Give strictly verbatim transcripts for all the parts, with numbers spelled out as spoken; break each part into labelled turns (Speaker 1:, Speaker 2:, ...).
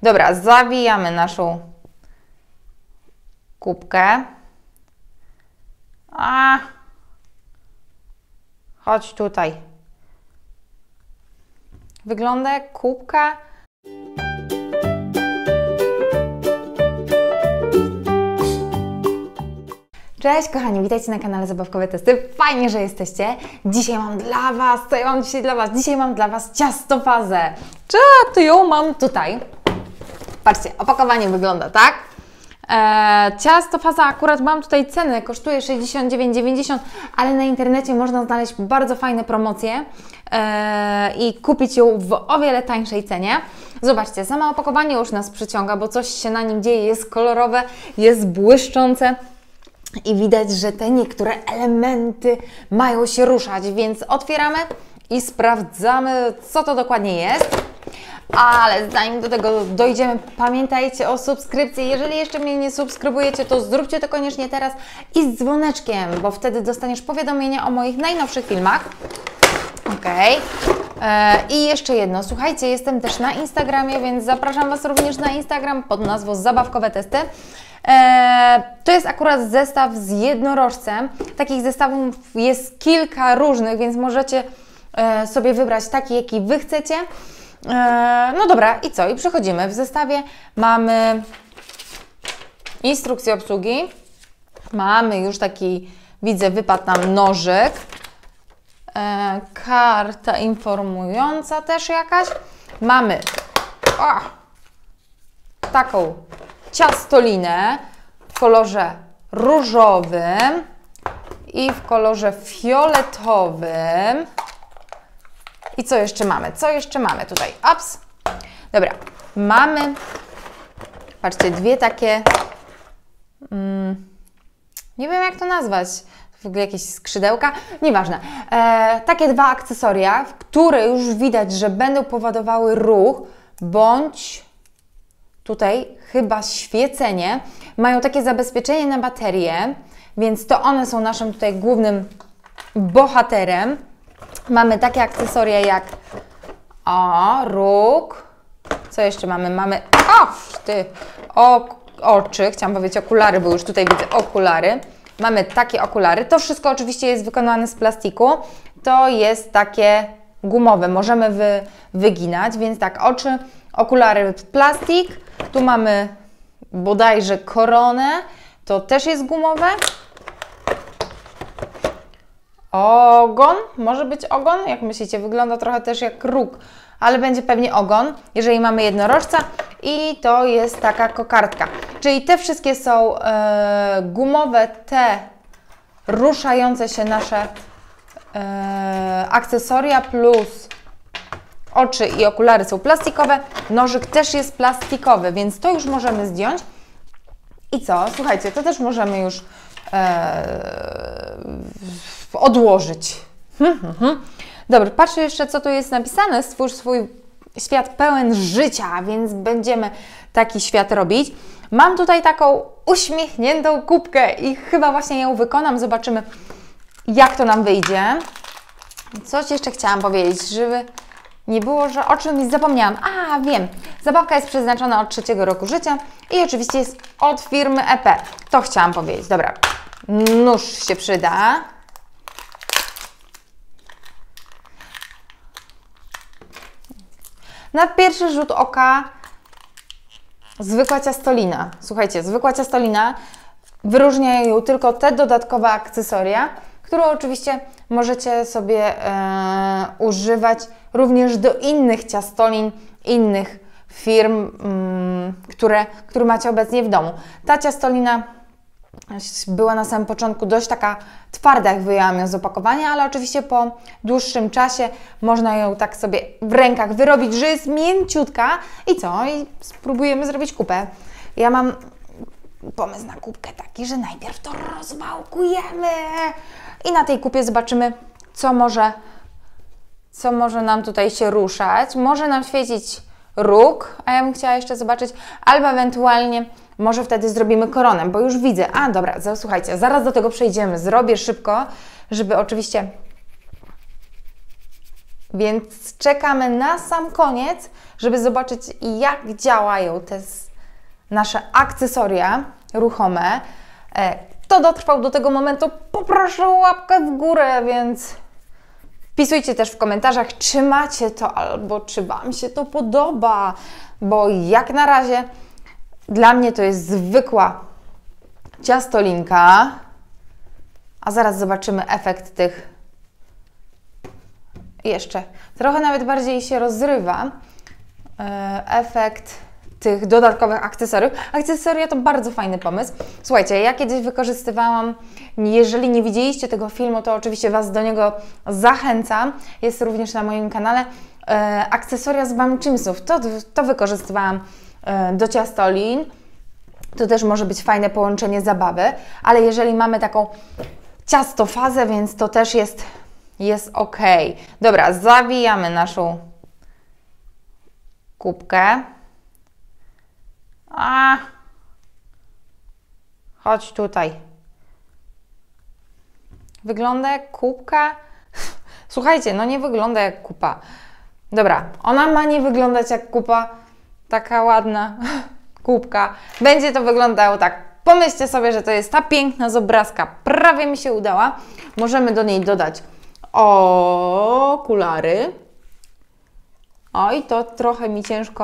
Speaker 1: Dobra, zawijamy naszą kubkę. A, chodź tutaj. Wygląda jak kubka. Cześć kochani, witajcie na kanale Zabawkowe Testy. Fajnie, że jesteście. Dzisiaj mam dla Was, co ja mam dzisiaj dla Was? Dzisiaj mam dla Was ciastofazę. Czy to ją mam tutaj? Patrzcie, opakowanie wygląda tak. Eee, ciastofaza akurat mam tutaj cenę, kosztuje sześćdziesiąt dziewięć dziewięćdziesiąt, ale na internecie można znaleźć bardzo fajne promocje eee, i kupić ją w o wiele tańszej cenie. Zobaczcie, samo opakowanie już nas przyciąga, bo coś się na nim dzieje, jest kolorowe, jest błyszczące. I widać, że te niektóre elementy mają się ruszać, więc otwieramy i sprawdzamy, co to dokładnie jest. Ale zanim do tego dojdziemy, pamiętajcie o subskrypcji. Jeżeli jeszcze mnie nie subskrybujecie, to zróbcie to koniecznie teraz i z dzwoneczkiem, bo wtedy dostaniesz powiadomienia o moich najnowszych filmach. Ok. I jeszcze jedno. Słuchajcie, jestem też na Instagramie, więc zapraszam Was również na Instagram pod nazwą Zabawkowe Testy. Eee, to jest akurat zestaw z jednorożcem. Takich zestawów jest kilka różnych, więc możecie e, sobie wybrać taki, jaki Wy chcecie. Eee, no dobra, i co? I przechodzimy. W zestawie mamy instrukcję obsługi. Mamy już taki, widzę, wypadł nam nożyk. Eee, karta informująca też jakaś. Mamy o, taką ciastolinę w kolorze różowym i w kolorze fioletowym. I co jeszcze mamy? Co jeszcze mamy tutaj? Ups. Dobra, mamy, patrzcie, dwie takie, mm, nie wiem jak to nazwać, w ogóle jakieś skrzydełka, nieważne. E, takie dwa akcesoria, które już widać, że będą powodowały ruch, bądź tutaj chyba świecenie. Mają takie zabezpieczenie na baterię, więc to one są naszym tutaj głównym bohaterem. Mamy takie akcesoria jak o, róg. Co jeszcze mamy? Mamy o, ty, o, oczy. Chciałam powiedzieć okulary, bo już tutaj widzę okulary. Mamy takie okulary. To wszystko oczywiście jest wykonane z plastiku. To jest takie gumowe. Możemy wy, wyginać, więc tak, oczy, okulary, plastik. Tu mamy bodajże koronę. To też jest gumowe. Ogon, może być ogon? Jak myślicie? Wygląda trochę też jak róg, ale będzie pewnie ogon, jeżeli mamy jednorożca. I to jest taka kokardka. Czyli te wszystkie są e, gumowe, te ruszające się nasze e, akcesoria, plus oczy i okulary są plastikowe. Nożyk też jest plastikowy, więc to już możemy zdjąć. I co? Słuchajcie, to też możemy już e, odłożyć. Hmm, hmm, hmm. Dobra, patrzę jeszcze, co tu jest napisane. Stwórz swój świat pełen życia, więc będziemy taki świat robić. Mam tutaj taką uśmiechniętą kubkę i chyba właśnie ją wykonam. Zobaczymy, jak to nam wyjdzie. Coś jeszcze chciałam powiedzieć, żeby nie było, że o czymś zapomniałam. A, wiem. Zabawka jest przeznaczona od trzeciego roku życia i oczywiście jest od firmy E P. To chciałam powiedzieć. Dobra, nóż się przyda. Na pierwszy rzut oka zwykła ciastolina. Słuchajcie, zwykła ciastolina, wyróżniają ją tylko te dodatkowe akcesoria, które oczywiście możecie sobie e, używać również do innych ciastolin, innych firm, mm, które, które macie obecnie w domu. Ta ciastolina była na samym początku dość taka twarda, jak wyjęłam ją z opakowania, ale oczywiście po dłuższym czasie można ją tak sobie w rękach wyrobić, że jest mięciutka. I co? I spróbujemy zrobić kupę. Ja mam pomysł na kubkę taki, że najpierw to rozwałkujemy i na tej kupie zobaczymy, co może, co może nam tutaj się ruszać. Może nam świecić róg, a ja bym chciała jeszcze zobaczyć, albo ewentualnie może wtedy zrobimy koronę, bo już widzę. A, dobra, słuchajcie, zaraz do tego przejdziemy. Zrobię szybko, żeby oczywiście Więc czekamy na sam koniec, żeby zobaczyć, jak działają te nasze akcesoria ruchome. Kto dotrwał do tego momentu, poproszę o łapkę w górę, więc wpisujcie też w komentarzach, czy macie to, albo czy Wam się to podoba, bo jak na razie dla mnie to jest zwykła ciastolinka, a zaraz zobaczymy efekt tych jeszcze. Trochę nawet bardziej się rozrywa efekt tych dodatkowych akcesoriów. Akcesoria to bardzo fajny pomysł. Słuchajcie, ja kiedyś wykorzystywałam, jeżeli nie widzieliście tego filmu, to oczywiście Was do niego zachęcam. Jest również na moim kanale. E, akcesoria z Bam Chimsów. To, to wykorzystywałam e, do ciastolin. To też może być fajne połączenie zabawy, ale jeżeli mamy taką ciastofazę, więc to też jest, jest ok. Dobra, zawijamy naszą kubkę. A, chodź tutaj. Wygląda jak kubka. Słuchajcie, no nie wygląda jak kupa. Dobra, ona ma nie wyglądać jak kupa. Taka ładna kubka. Będzie to wyglądało tak. Pomyślcie sobie, że to jest ta piękna z obrazka. Prawie mi się udała. Możemy do niej dodać okulary. Oj, to trochę mi ciężko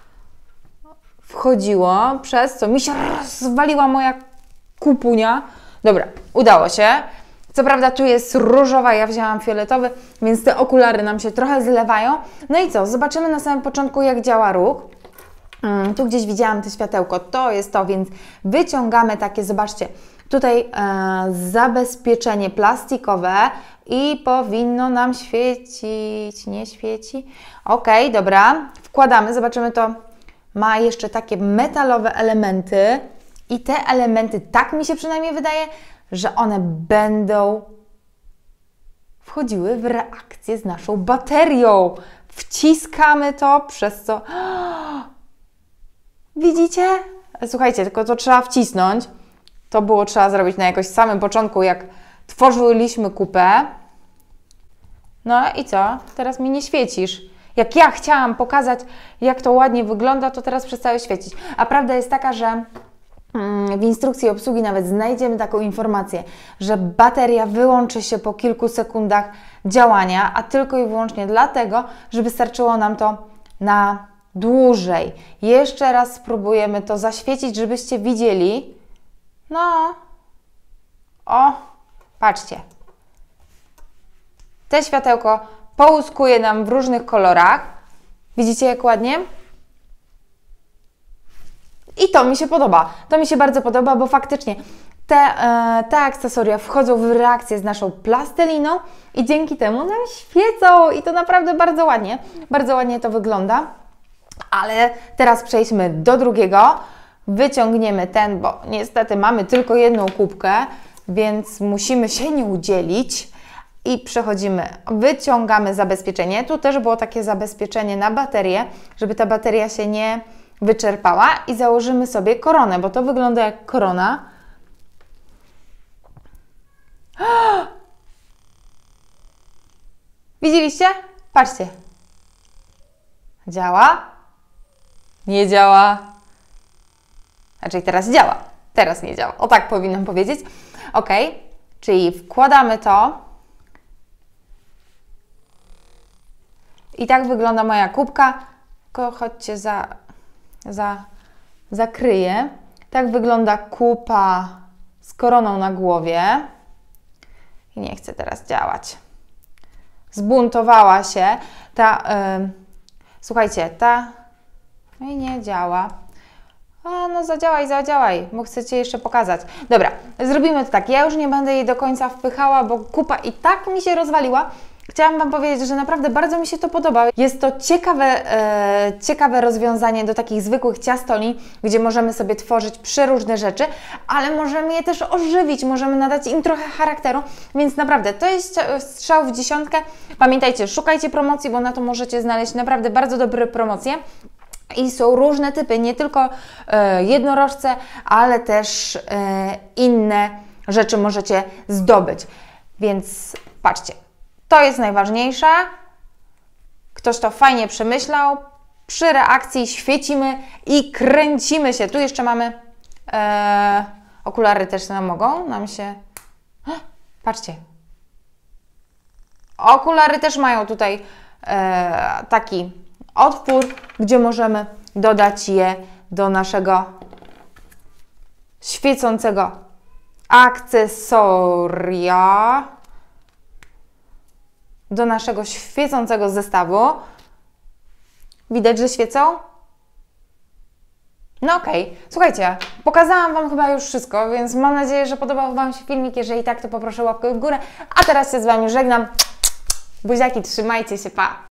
Speaker 1: wchodziło, przez co mi się rozwaliła moja kupunia. Dobra, udało się. Co prawda tu jest różowa, ja wzięłam fioletowy, więc te okulary nam się trochę zlewają. No i co? Zobaczymy na samym początku, jak działa ruch. Hmm, tu gdzieś widziałam to światełko, to jest to, więc wyciągamy takie, zobaczcie, tutaj e, zabezpieczenie plastikowe i powinno nam świecić, nie świeci. Ok, dobra, wkładamy, zobaczymy to. Ma jeszcze takie metalowe elementy i te elementy, tak mi się przynajmniej wydaje, że one będą wchodziły w reakcję z naszą baterią. Wciskamy to, przez co... Widzicie? Słuchajcie, tylko to trzeba wcisnąć. To było trzeba zrobić na jakoś samym początku, jak tworzyliśmy kupę. No i co? Teraz mi nie świecisz. Jak ja chciałam pokazać, jak to ładnie wygląda, to teraz przestało świecić. A prawda jest taka, że w instrukcji obsługi nawet znajdziemy taką informację, że bateria wyłączy się po kilku sekundach działania, a tylko i wyłącznie dlatego, żeby starczyło nam to na dłużej. Jeszcze raz spróbujemy to zaświecić, żebyście widzieli. No, o, patrzcie. Te światełko połuskuje nam w różnych kolorach. Widzicie, jak ładnie? I to mi się podoba. To mi się bardzo podoba, bo faktycznie te, e, te akcesoria wchodzą w reakcję z naszą plasteliną i dzięki temu nam świecą. I to naprawdę bardzo ładnie. Bardzo ładnie to wygląda. Ale teraz przejdźmy do drugiego. Wyciągniemy ten, bo niestety mamy tylko jedną kubkę, więc musimy się nie udzielić. I przechodzimy, wyciągamy zabezpieczenie. Tu też było takie zabezpieczenie na baterię, żeby ta bateria się nie wyczerpała. I założymy sobie koronę, bo to wygląda jak korona. Widzieliście? Patrzcie. Działa? Nie działa. Znaczy teraz działa. Teraz nie działa. O tak powinnam powiedzieć. Ok, czyli wkładamy to. I tak wygląda moja kubka. Tylko chodźcie za, za, zakryję. Tak wygląda kupa z koroną na głowie. I nie chce teraz działać. Zbuntowała się. Ta, yy, słuchajcie, ta... No i nie działa. A, no zadziałaj, zadziałaj, bo chcecie jeszcze pokazać. Dobra, zrobimy to tak. Ja już nie będę jej do końca wpychała, bo kupa i tak mi się rozwaliła. Chciałam Wam powiedzieć, że naprawdę bardzo mi się to podoba. Jest to ciekawe, e, ciekawe rozwiązanie do takich zwykłych ciastolin, gdzie możemy sobie tworzyć przeróżne rzeczy, ale możemy je też ożywić, możemy nadać im trochę charakteru, więc naprawdę to jest strzał w dziesiątkę. Pamiętajcie, szukajcie promocji, bo na to możecie znaleźć naprawdę bardzo dobre promocje. I są różne typy, nie tylko e, jednorożce, ale też e, inne rzeczy możecie zdobyć. Więc patrzcie. To jest najważniejsze, Ktoś to fajnie przemyślał. Przy reakcji świecimy i kręcimy się. Tu jeszcze mamy e, okulary też nam mogą nam się... Patrzcie. Okulary też mają tutaj e, taki otwór, gdzie możemy dodać je do naszego świecącego akcesoria, do naszego świecącego zestawu. Widać, że świecą? No okej, okay. Słuchajcie, pokazałam Wam chyba już wszystko, więc mam nadzieję, że podobał Wam się filmik. Jeżeli tak, to poproszę łapkę w górę. A teraz się z Wami żegnam. Buziaki, trzymajcie się, pa!